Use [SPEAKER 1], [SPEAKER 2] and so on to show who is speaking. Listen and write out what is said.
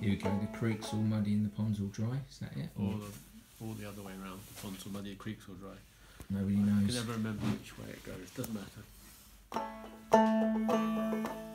[SPEAKER 1] Here we go. The creek's all muddy and the pond's all dry. Is that it?
[SPEAKER 2] Or the other way around. The pond's all muddy, the creek's all dry.
[SPEAKER 1] Nobody
[SPEAKER 2] I
[SPEAKER 1] knows.
[SPEAKER 2] can never remember which way it goes. Doesn't matter.